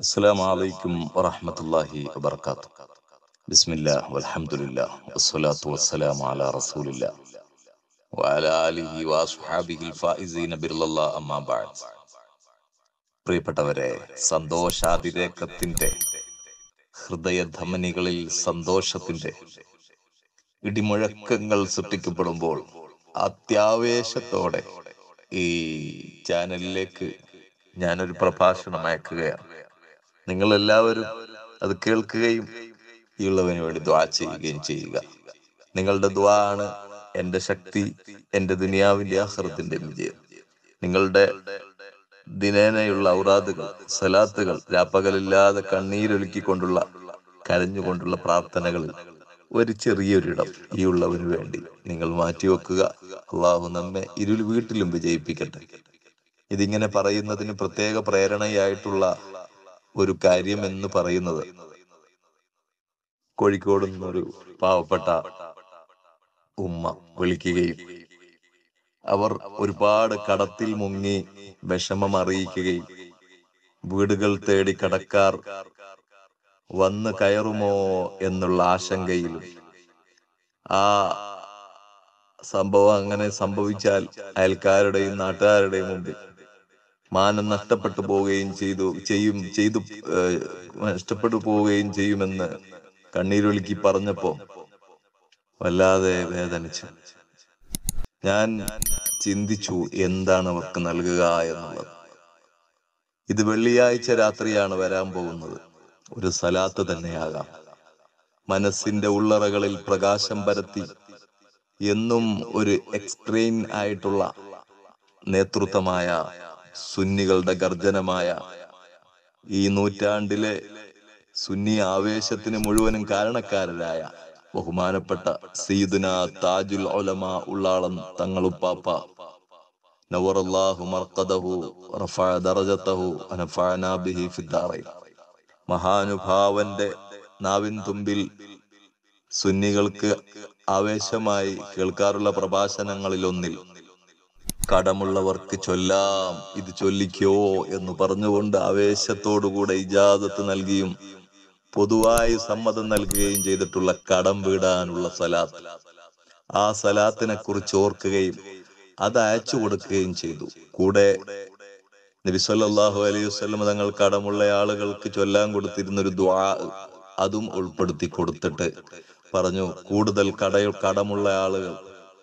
അസ്സലാമു അലൈക്കും വറഹ്മത്തുള്ളാഹി വബറകാതുഹു. ബിസ്മില്ലാഹ് വൽഹംദുലില്ലാഹ് വസ്സലാത്തു വസ്സലാമു അലാ റസൂലില്ലാഹ് വഅലാ ആലിഹി വഅസ്ഹാബിഹിൽ ഫായിസീന ബിറല്ലാഹ് അമ്മാ ബഅദ്. പ്രിയപ്പെട്ടവരെ, സന്തോഷാതിരേകത്തിന്റെ ഹൃദയധമനികളിൽ സന്തോഷത്തിന്റെ ഇടിമുഴക്കങ്ങൾ സൃഷ്ടിക്കപ്പെടുമ്പോൾ അത്യാവേശത്തോടെ ഈ ചാനലിലേക്ക് ഞാനൊരു പ്രഭാഷണം അയക്കുകയാണ്. നിങ്ങൾ എല്ലാവരും അത് കേൾക്കുകയും ഈ ഉള്ളവന് വേണ്ടി ദുആ ചെയ്യുകയും ചെയ്യുക. നിങ്ങളുടെ ദുആ ആണ് എന്റെ ശക്തി, എന്റെ ദുനിയാവിന്റെ ആഖിറത്തിന്റെ വിജയം. നിങ്ങളുടെ ദിനേനയുള്ള ഔറാദുകൾ, സലാത്തുകൾ, രാപ്പകലില്ലാതെ കണ്ണീരൊലുക്കിക്കൊണ്ടുള്ള കരഞ്ഞുകൊണ്ടുള്ള പ്രാർത്ഥനകളിൽ ഒരു ചെറിയൊരിടം ഈ ഉള്ളവന് വേണ്ടി നിങ്ങൾ മാറ്റിവെക്കുക. അള്ളാഹു നമ്മെ ഇരുൾ വീട്ടിലും വിജയിപ്പിക്കട്ടെ. ഇതിങ്ങനെ പറയുന്നതിന് പ്രത്യേക പ്രേരണയായിട്ടുള്ള ഒരു കാര്യം എന്ന് പറയുന്നത്, കോഴിക്കോട് നിന്നൊരു പാവപ്പെട്ട ഉമ്മ വിളിക്കുകയും അവർ ഒരുപാട് കടത്തിൽ മുങ്ങി വിഷമം അറിയിക്കുകയും വീടുകൾ തേടി കടക്കാർ വന്ന് കയറുമോ എന്നുള്ള ആശങ്കയിലും, ആ സംഭവം അങ്ങനെ സംഭവിച്ചാൽ അയൽക്കാരുടെയും നാട്ടുകാരുടെയും മുമ്പിൽ മാനം നഷ്ടപ്പെട്ടു പോവുകയും നഷ്ടപ്പെട്ടു പോവുകയും ചെയ്യുമെന്ന് കണ്ണീരൊലുക്കി പറഞ്ഞപ്പോ വല്ലാതെ വേദനിച്ചു. ഞാൻ ചിന്തിച്ചു, എന്താണ് അവർക്ക് നൽകുക എന്നുള്ളത്. ഇത് വെള്ളിയാഴ്ച രാത്രിയാണ് വരാൻ പോകുന്നത്. ഒരു സലാത്ത് തന്നെയാകാം. മനസ്സിന്റെ ഉള്ളറകളിൽ പ്രകാശം പരത്തി എന്നും ഒരു എക്സ്ട്രീം ആയിട്ടുള്ള നേതൃത്വമായ സുന്നികളുടെ ഗർജനമായ ഈ നൂറ്റാണ്ടിലെ സുന്നി ആവേശത്തിന് മുഴുവനും കാരണക്കാരരായ ബഹുമാനപ്പെട്ട സയ്യിദുന താജുൽ ഉലമാ ഉള്ളാളം തങ്ങളുപ്പാപ്പ നവറല്ലാഹു മർഖദഹു റഫഅ ദറജതഹു വനഫഅനാ ബിഹി ഫിദ്ദാറൈൻ, മഹാനുഭാവന്റെ നാവിൻ തുമ്പിൽ സുന്നികൾക്ക് ആവേശമായി കേൾക്കാറുള്ള പ്രഭാഷണങ്ങളിൽ ഒന്നിൽ കടമുള്ളവർക്ക് ചൊല്ലാം, ഇത് ചൊല്ലിക്കോ എന്ന് പറഞ്ഞുകൊണ്ട് ആവേശത്തോടുകൂടെ ഇജാസത്ത് നൽകിയും പൊതുവായി സമ്മതം നൽകുകയും ചെയ്തിട്ടുള്ള കടം വീടാനുള്ള സലാത്ത്, ആ സലാത്തിനെ കുറിച്ച് ഓർക്കുകയും അത് അയച്ചു കൊടുക്കുകയും ചെയ്തു. കൂടെ നബി സല്ലല്ലാഹു അലൈഹി വസല്ലം തങ്ങൾ കടമുള്ള ആളുകൾക്ക് ചൊല്ലാൻ കൊടുത്തിരുന്നൊരു ദുആ അതും ഉൾപ്പെടുത്തി കൊടുത്തിട്ട് പറഞ്ഞു, കൂടുതൽ കടമുള്ള ആളുകൾ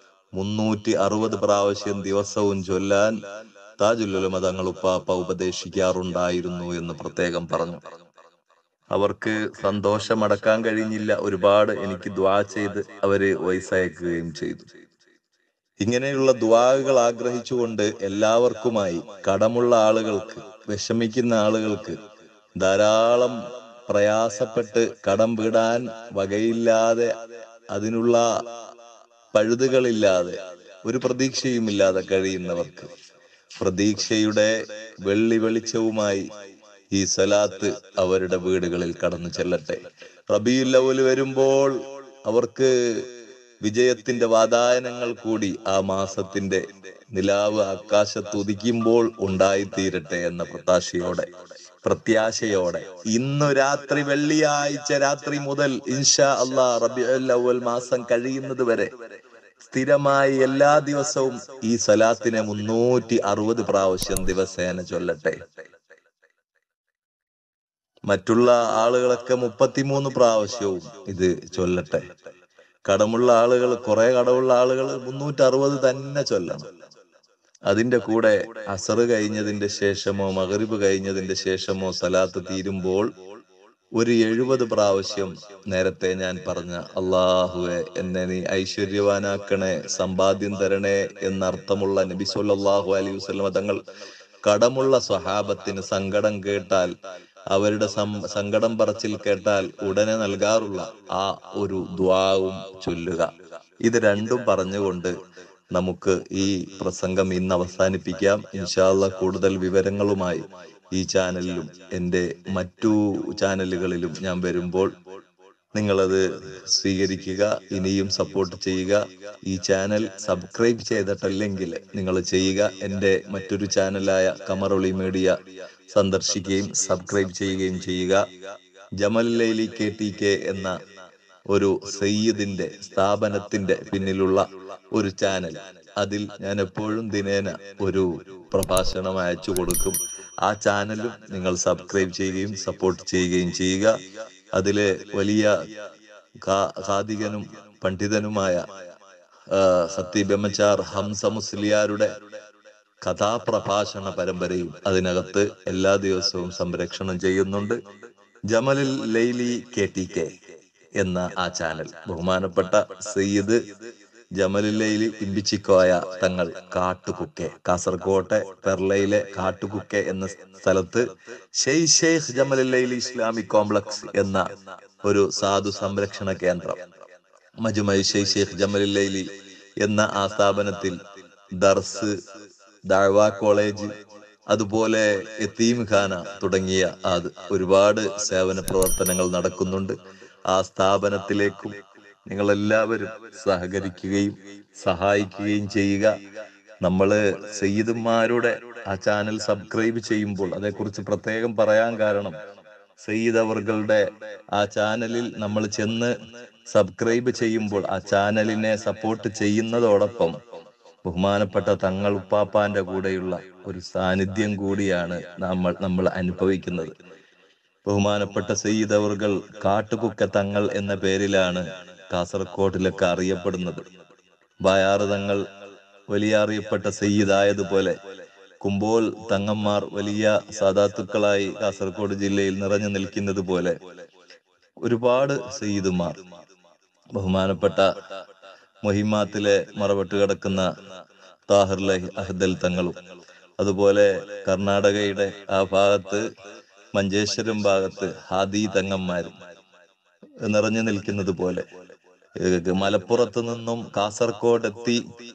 360 പ്രാവശ്യം ദിവസവും ചൊല്ലാൻ താജുൽ ഉലമ തങ്ങൾ ഉപ്പാപ്പ ഉപദേശിക്കാറുണ്ടായിരുന്നു എന്ന് പ്രത്യേകം പറഞ്ഞു. അവർക്ക് സന്തോഷമടക്കാൻ കഴിഞ്ഞില്ല. ഒരുപാട് എനിക്ക് ദുആ ചെയ്ത് അവര് വയസ്സയക്കുകയും ചെയ്തു. ഇങ്ങനെയുള്ള ദുആകൾ ആഗ്രഹിച്ചുകൊണ്ട് എല്ലാവർക്കുമായി, കടമുള്ള ആളുകൾക്ക്, വിഷമിക്കുന്ന ആളുകൾക്ക്, ധാരാളം പ്രയാസപ്പെട്ട് കടം വീടാൻ വകയില്ലാതെ, അതിനുള്ള പഴുതുകളില്ലാതെ, ഒരു പ്രതീക്ഷയുമില്ലാതെ കഴിയുന്നവർക്ക് പ്രതീക്ഷയുടെ വെളിച്ചവുമായി ഈ സലാത്ത് അവരുടെ വീടുകളിൽ കടന്നു ചെല്ലട്ടെ. റബീഉൽ അവ്വൽ വരുമ്പോൾ അവർക്ക് വിജയത്തിന്റെ വാതായനങ്ങൾ കൂടി ആ മാസത്തിന്റെ നിലാവ് ആകാശത്ത് ഉദിക്കുമ്പോൾ ഉണ്ടായിത്തീരട്ടെ എന്ന പ്രത്യാശയോടെ ഇന്നു രാത്രി, വെള്ളിയാഴ്ച രാത്രി മുതൽ ഇൻഷാ അല്ലാഹ് റബീഉൽ അവ്വൽ മാസം കഴിയുന്നത് വരെ സ്ഥിരമായി എല്ലാ ദിവസവും ഈ സലാത്തിനെ 360 പ്രാവശ്യം ദിവസേന ചൊല്ലട്ടെ. മറ്റുള്ള ആളുകളൊക്കെ 33 പ്രാവശ്യവും ഇത് ചൊല്ലട്ടെ. കടമുള്ള ആളുകൾ, കുറെ കടമുള്ള ആളുകൾ 360 തന്നെ ചൊല്ലണം. അതിന്റെ കൂടെ അസറ് കഴിഞ്ഞതിന്റെ ശേഷമോ മഗ്രിബ് കഴിഞ്ഞതിന്റെ ശേഷമോ സലാത്ത് തീരുമ്പോൾ ഒരു 70 പ്രാവശ്യം നേരത്തെ ഞാൻ പറഞ്ഞ അല്ലാഹുവേ എന്നെ നീ ഐശ്വര്യവാനാക്കണേ, സമ്പാദ്യം തരണേ എന്നർത്ഥമുള്ള നബി സല്ലല്ലാഹു അലൈഹി വസല്ലം തങ്ങൾ കടമുള്ള സ്വഹാബത്തിന് സങ്കടം കേട്ടാൽ, അവരുടെ സങ്കടം പറച്ചിൽ കേട്ടാൽ ഉടനെ നൽകാറുള്ള ആ ഒരു ദുആവും ചൊല്ലുക. ഇത് രണ്ടും പറഞ്ഞുകൊണ്ട് നമുക്ക് ഈ പ്രസംഗം ഇന്ന് അവസാനിപ്പിക്കാം. ഇൻഷാ അല്ലാഹ് കൂടുതൽ വിവരങ്ങളുമായി ഈ ചാനലിലും എന്റെ മറ്റു ചാനലുകളിലും ഞാൻ വരുമ്പോൾ നിങ്ങളത് സ്വീകരിക്കുക, ഇനിയും സപ്പോർട്ട് ചെയ്യുക. ഈ ചാനൽ സബ്സ്ക്രൈബ് ചെയ്തിട്ടല്ലെങ്കിൽ നിങ്ങൾ ചെയ്യുക. എൻ്റെ മറ്റൊരു ചാനലായ കമറൊളി മീഡിയ സന്ദർശിക്കുകയും സബ്സ്ക്രൈബ് ചെയ്യുകയും ചെയ്യുക. ജമൽ ലൈലി KTK എന്ന ഒരു സയ്യിദിന്റെ സ്ഥാപനത്തിന്റെ പിന്നിലുള്ള ഒരു ചാനൽ. അതിൽ ഞാൻ എപ്പോഴും ദിനേന ഒരു പ്രഭാഷണം അയച്ചു കൊടുക്കും. ആ ചാനലും നിങ്ങൾ സബ്സ്ക്രൈബ് ചെയ്യുകയും സപ്പോർട്ട് ചെയ്യുകയും ചെയ്യുക. അതിലെ വലിയ ഖാദികനും പണ്ഡിതനുമായ ഖത്തീബ് എമ്മച്ചാർ ഹംസ മുസ്ലിയാരുടെ കഥാപ്രഭാഷണ പരമ്പരയും അതിനകത്ത് എല്ലാ ദിവസവും സംപ്രേക്ഷണം ചെയ്യുന്നുണ്ട്. ജമലുൽ ലൈലി KTK എന്ന ആ ചാനൽ ബഹുമാനപ്പെട്ട സയ്യിദ് ജമലുൽ ലൈലി ഇമ്പിച്ചിക്കോയ തങ്ങൾ കാട്ടുകുക്കെ, കാസർകോട്ടെ പെർളയിലെ കാട്ടുകുക്കെ എന്ന സ്ഥലത്ത് ഷെയ്ഖ് ജമലുൽ ലൈലി ഇസ്ലാമിക് കോംപ്ലക്സ് എന്ന ഒരു സാധു സംരക്ഷണ കേന്ദ്രം, മജ്മഅ് ഷെയ്ഖ് ജമലുൽ ലൈലി എന്ന ആ സ്ഥാപനത്തിൽ ദർസ്, ദഅ്വ കോളേജ്, അതുപോലെ യതീംഖാന തുടങ്ങിയ ഒരുപാട് സേവന പ്രവർത്തനങ്ങൾ നടക്കുന്നുണ്ട്. ആ സ്ഥാപനത്തിലേക്കും നിങ്ങൾ എല്ലാവരും സഹകരിക്കുകയും സഹായിക്കുകയും ചെയ്യുക. നമ്മള് സയ്യിദുമാരുടെ ആ ചാനൽ സബ്സ്ക്രൈബ് ചെയ്യുമ്പോൾ അതേക്കുറിച്ച് പ്രത്യേകം പറയാൻ കാരണം, സയ്യിദ് അവറുകളുടെ ആ ചാനലിൽ നമ്മൾ ചെന്ന് സബ്സ്ക്രൈബ് ചെയ്യുമ്പോൾ ആ ചാനലിനെ സപ്പോർട്ട് ചെയ്യുന്നതോടൊപ്പം ബഹുമാനപ്പെട്ട തങ്ങൾ ഉപ്പാപ്പാന്റെ കൂടെയുള്ള ഒരു സാന്നിധ്യം കൂടിയാണ് നമ്മൾ അനുഭവിക്കുന്നത്. ബഹുമാനപ്പെട്ട സയ്യിദ് അവറുകൾ കാട്ടുകുക്ക തങ്ങൾ എന്ന പേരിലാണ് കാസർകോട്ടിലൊക്കെ അറിയപ്പെടുന്നത്. ബായാറ് തങ്ങൾ വലിയ അറിയപ്പെട്ട സയ്യിദായതുപോലെ കുമ്പോൾ തങ്ങന്മാർ വലിയ സാദാത്തുക്കളായി കാസർഗോഡ് ജില്ലയിൽ നിറഞ്ഞു നിൽക്കുന്നത് പോലെ ഒരുപാട് സയ്യിദുമാർ, ബഹുമാനപ്പെട്ട മൊഹിമാത്തിലെ മറവട്ട് കിടക്കുന്ന താഹിർ അഹ്ദൽ തങ്ങളും, അതുപോലെ കർണാടകയുടെ ആ ഭാഗത്ത് മഞ്ചേശ്വരം ഭാഗത്ത് ഹാദി തങ്ങന്മാരും നിറഞ്ഞു നിൽക്കുന്നത് പോലെ മലപ്പുറത്ത് നിന്നും കാസർഗോഡ് എത്തി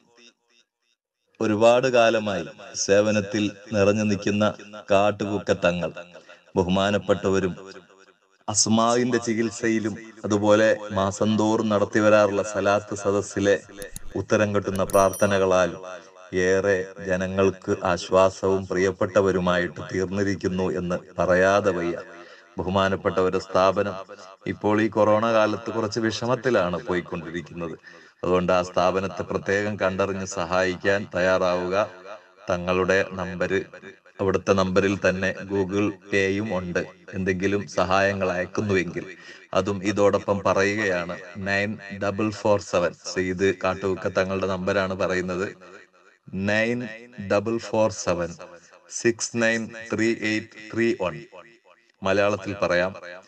ഒരുപാട് കാലമായി സേവനത്തിൽ നിറഞ്ഞു നിൽക്കുന്ന കാട്ടുകുക്ക തങ്ങൾ, ബഹുമാനപ്പെട്ടവരും അസ്മാവിന്റെ ചികിത്സയിലും അതുപോലെ മാസം തോറും നടത്തി വരാറുള്ള സലാത്ത് സദസ്സിലെ ഉത്തരം കിട്ടുന്ന പ്രാർത്ഥനകളാലും ഏറെ ജനങ്ങൾക്ക് ആശ്വാസവും പ്രിയപ്പെട്ടവരുമായിട്ട് തീർന്നിരിക്കുന്നു എന്ന് പറയാതെ വയ്യ. ബഹുമാനപ്പെട്ട ഒരു സ്ഥാപനം ഇപ്പോൾ ഈ കൊറോണ കാലത്ത് കുറച്ച് വിഷമത്തിലാണ് പോയിക്കൊണ്ടിരിക്കുന്നത്. അതുകൊണ്ട് ആ സ്ഥാപനത്തെ പ്രത്യേകം കണ്ടറിഞ്ഞ് സഹായിക്കാൻ തയ്യാറാവുക. തങ്ങളുടെ നമ്പര്, അവിടുത്തെ നമ്പറിൽ തന്നെ ഗൂഗിൾ പേയും ഉണ്ട്. എന്തെങ്കിലും സഹായങ്ങൾ അയക്കുന്നുവെങ്കിൽ അതും ഇതോടൊപ്പം പറയുകയാണ്. 9447 സയ്യിദ് കാട്ടുകുക്ക തങ്ങളുടെ നമ്പരാണ് പറയുന്നത്. 9447693831. മലയാളത്തിൽ പറയാം.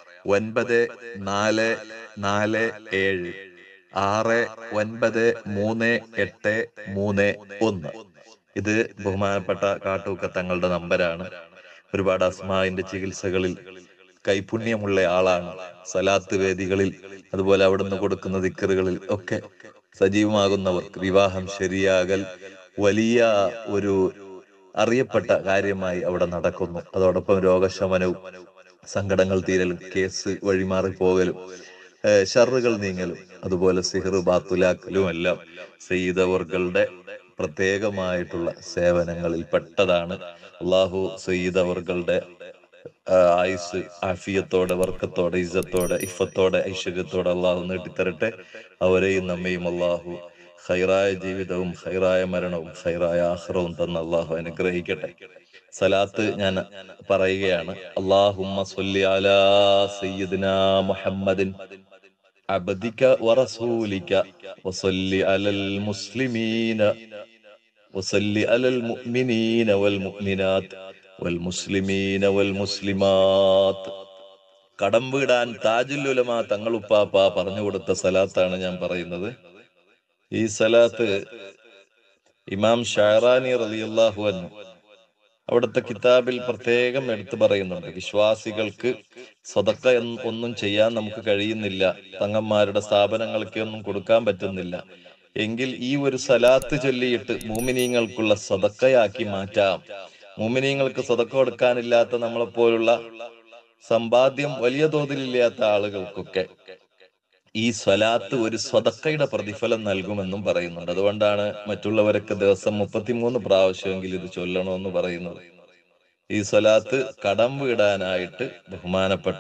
9447693831. ഇത് ബഹുമാനപ്പെട്ട കാട്ടുകുക്ക തങ്ങളുടെ നമ്പരാണ്. ഒരുപാട് അസ്മാവിന്റെ ചികിത്സകളിൽ കൈപുണ്യമുള്ള ആളാണ്. സലാത്ത് വേദികളിൽ അതുപോലെ അവിടുന്ന് കൊടുക്കുന്ന ദിക്റുകളിൽ ഒക്കെ സജീവമാകുന്നവർക്ക് വിവാഹം ശരിയാകൽ വലിയ ഒരു അറിയപ്പെട്ട കാര്യമായി അവിടെ നടക്കുന്നു. അതോടൊപ്പം രോഗശമനവും സങ്കടങ്ങൾ തീരലും കേസ് വഴിമാറി പോകലും ഷർറുകൾ നീങ്ങലും അതുപോലെ സിഹർ ബാത്തുലാക്കലും എല്ലാം സയ്യിദ് അവറുകളുടെ പ്രത്യേകമായിട്ടുള്ള സേവനങ്ങളിൽ പെട്ടതാണ്. അള്ളാഹു സയ്യിദ് അവറുകളുടെ ആയുസ് ആഫിയത്തോടെ, വർക്കത്തോടെ, ഇസ്സത്തോടെ, ഇഫത്തോടെ, ഐശ്വര്യത്തോടെ അള്ളാഹു നീട്ടിത്തരട്ടെ. അവരെയും നമ്മയും അള്ളാഹു ഖൈറായ ജീവിതവും ഖൈറായ മരണവും ഖൈറായ ആഖിറവും തന്ന അള്ളാഹു അനുഗ്രഹിക്കട്ടെ. സലാത്ത് ഞാൻ പറയുകയാണ്. അല്ലാഹുമ്മ സ്വല്ലി അലാ സയ്യിദിനാ മുഹമ്മദിൻ അബ്ദിക വറസൂലിക വസല്ലി അലൽ മുസ്ലിമീന വസല്ലി അലൽ മുഅ്മിനീന വൽ മുഅ്മിനാത്ത് വൽ മുസ്ലിമീന വൽ മുസ്ലിമാത്ത്. കടം വീടാൻ താജുൽ ഉലമ തങ്ങളുപ്പാപ്പ പറഞ്ഞു കൊടുത്ത സലാത്താണ് ഞാൻ പറയുന്നത്. ഈ സലാത്ത് ഇമാം ഷഅറാനി റളിയല്ലാഹു അൻഹു അവിടുത്തെ കിതാബിൽ പ്രത്യേകം എടുത്തു പറയുന്നുണ്ട്. വിശ്വാസികൾക്ക് സദഖ ഒന്നും ചെയ്യാൻ നമുക്ക് കഴിയുന്നില്ല, തങ്ങന്മാരുടെ സ്ഥാപനങ്ങൾക്ക് ഒന്നും കൊടുക്കാൻ പറ്റുന്നില്ല എങ്കിൽ ഈ ഒരു സലാത്ത് ചൊല്ലിയിട്ട് മുഅ്മിനീങ്ങൾക്കുള്ള സദഖയാക്കി മാറ്റാം. മുഅ്മിനീങ്ങൾക്ക് സദഖ കൊടുക്കാനില്ലാത്ത നമ്മളെപ്പോലുള്ള സമ്പാദ്യം വലിയ തോതിലില്ലാത്ത ആളുകൾക്കൊക്കെ ഈ സ്വലാത്ത് ഒരു സ്വതക്കയുടെ പ്രതിഫലം നൽകുമെന്നും പറയുന്നുണ്ട്. അതുകൊണ്ടാണ് മറ്റുള്ളവരൊക്കെ ദിവസം 33 പ്രാവശ്യമെങ്കിലും ഇത് ചൊല്ലണമെന്ന് പറയുന്നത്. ഈ സ്വലാത്ത് കടം വീടാനായിട്ട് ബഹുമാനപ്പെട്ട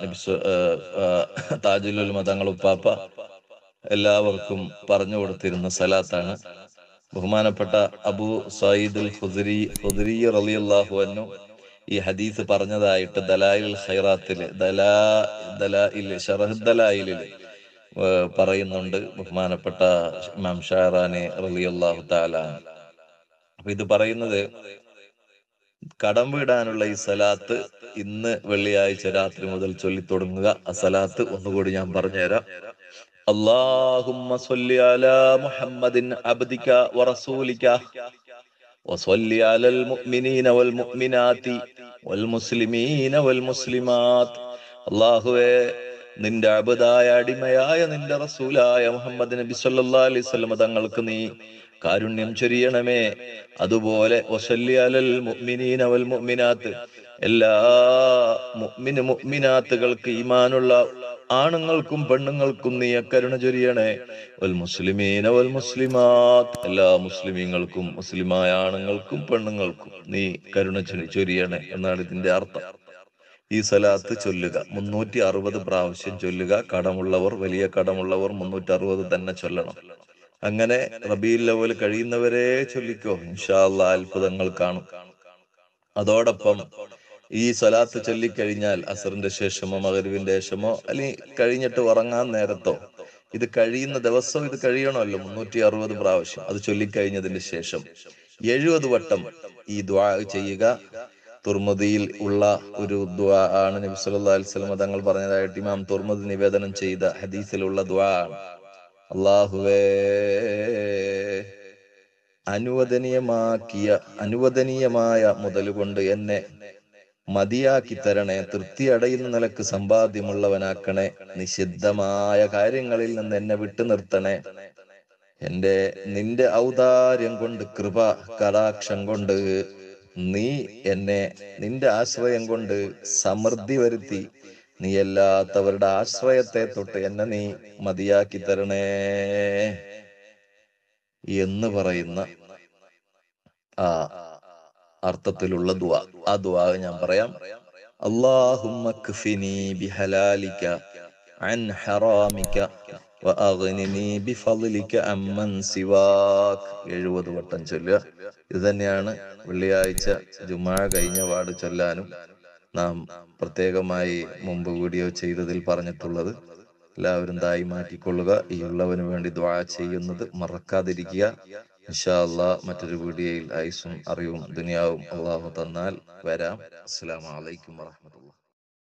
താജുലുൽ മതങ്ങൾ ഉപ്പാപ്പ എല്ലാവർക്കും പറഞ്ഞു കൊടുത്തിരുന്ന സ്വലാത്താണ്. ബഹുമാനപ്പെട്ട അബൂ സഈദുൽ ഖുദരി റളിയല്ലാഹു അൻഹു ഈ ഹദീസ് പറഞ്ഞതായിട്ട് ദലായിലുൽ ഖൈറാത്തില് ശറഹ് ദലായിലില് പറയുന്നുണ്ട് ബഹുമാനപ്പെട്ട ഇമാം ഷാറാനി റളിയല്ലാഹു തആല. അപ്പൊ ഇത് പറയുന്നത് കടം വീടാനുള്ള ഈ സലാത്ത് ഇന്ന് വെള്ളിയാഴ്ച രാത്രി മുതൽ ചൊല്ലിത്തുടങ്ങുക. ആ സലാത്ത് ഒന്നുകൂടി ഞാൻ പറഞ്ഞുതരാം. അല്ലാഹുമ്മ സ്വല്ലി അലാ മുഹമ്മദിൻ അബ്ദിക വറസൂലിക വസ്വല്ലി അലൽ മുഅ്മിനീന വൽ മുഅ്മിനാതി വൽ മുസ്ലിമീന വൽ മുസ്ലിമാത്ത്. അല്ലാഹുവേ, നിന്റെ അബദായ അടിമയായ നിന്റെ റസൂലായ മുഹമ്മദ് നബി സല്ലല്ലാഹു അലൈഹി വസല്ലം തങ്ങൾക്ക് നീ കാരുണ്യം ചൊരിയണമേ. അതുപോലെ വസല്ലി അലൽ മുഅ്മിനീന വൽ മുഅ്മിനാത്ത്, എല്ലാ മുഅ്മിനാത്തുകൾക്ക് ഈമാനുള്ള ആണുങ്ങൾക്കും പെണ്ണുങ്ങൾക്കും നീ കരുണ ചൊരിയണേ. വൽ മുസ്ലിമീന വൽ മുസ്ലിമാത്ത്, എല്ലാ മുസ്ലിമീങ്ങൾക്കും മുസ്ലിമായ ആണുങ്ങൾക്കും പെണ്ണുങ്ങൾക്കും നീ കരുണ ചൊരിയണേ എന്നാണ് ഇതിന്റെ അർത്ഥം. ഈ സലാത്ത് ചൊല്ലുക 360 പ്രാവശ്യം ചൊല്ലുക. കടമുള്ളവർ, വലിയ കടമുള്ളവർ 360 തന്നെ ചൊല്ലണം. അങ്ങനെ റബീഉൽ അവ്വൽ കഴിയുന്നവരെ ചൊല്ലിക്കോ, ഇൻഷാ അല്ലാഹ് അത്ഭുതങ്ങൾ കാണും. അതോടൊപ്പം ഈ സ്വലാത്ത് ചൊല്ലിക്കഴിഞ്ഞാൽ അസറിന്റെ ശേഷമോ മഗ്‌രിബിന്റെ ശേഷമോ അല്ലെങ്കിൽ കഴിഞ്ഞിട്ട് ഉറങ്ങാൻ നേരത്തോ, ഇത് കഴിയുന്ന ദിവസം ഇത് കഴിയണമല്ലോ 360 പ്രാവശ്യം. അത് ചൊല്ലിക്കഴിഞ്ഞതിന് ശേഷം 70 വട്ടം ഈ ദുആ ചെയ്യുക. തുർമുദിയിൽ ഉള്ള ഒരു ദുആ ആണ്. നബി സല്ലല്ലാഹു അലൈഹി വസല്ലം തങ്ങൾ പറഞ്ഞതായിട്ട് ഇമാം തുർമുദി നിവേദനം ചെയ്ത ഹദീസിലുള്ള ദുആ ആണ്. അല്ലാഹുവേ, അനുവദനീയമായ മുതലുകൊണ്ട് എന്നെ മതിയാക്കി തരണേ. തൃപ്തി അടയുന്ന നിലക്ക് സമ്പാദ്യമുള്ളവനാക്കണേ. നിഷിദ്ധമായ കാര്യങ്ങളിൽ നിന്ന് എന്നെ വിട്ടു നിർത്തണേ. നിന്റെ ഔദാര്യം കൊണ്ട്, കൃപ കടാക്ഷം കൊണ്ട് നീ എന്നെ നിന്റെ ആശ്രയം കൊണ്ട് സമൃദ്ധി വരുത്തി, നീ അല്ലാത്തവരുടെ ആശ്രയത്തെ തൊട്ട് എന്നെ നീ മതിയാക്കി തരണേ എന്ന് പറയുന്ന ആ അർത്ഥത്തിലുള്ള ദുആ. ആ ദുആ ഞാൻ പറയാം. അല്ലാഹുമ്മ ക്ഫിനി ബിഹലാലിക അൻ ഹറാമിക വഅഗ്നിനി ബിഫളിക അമ്മൻ സിവാക്. 70 വട്ടം ചൊല്ലുക. ഇത് തന്നെയാണ് വെള്ളിയാഴ്ച ജുമാ കഴിഞ്ഞ പാട് ചൊല്ലാനും നാം പ്രത്യേകമായി മുമ്പ് വീഡിയോ ചെയ്തതിൽ പറഞ്ഞിട്ടുള്ളത്. എല്ലാവരും ദായി മാറ്റിക്കൊള്ളുക. ഈ ഉള്ളവന് വേണ്ടി ദുആ ചെയ്യുന്നത് മറക്കാതിരിക്കുക. ഇൻഷാ അല്ലാഹ് മറ്റൊരു വീഡിയോയിൽ ആയുസ്സും അറിവും ദുനിയാവും അള്ളാഹു തന്നാൽ വരാം. അസ്സലാമു അലൈക്കും വറഹ്മത്തുള്ളാഹി.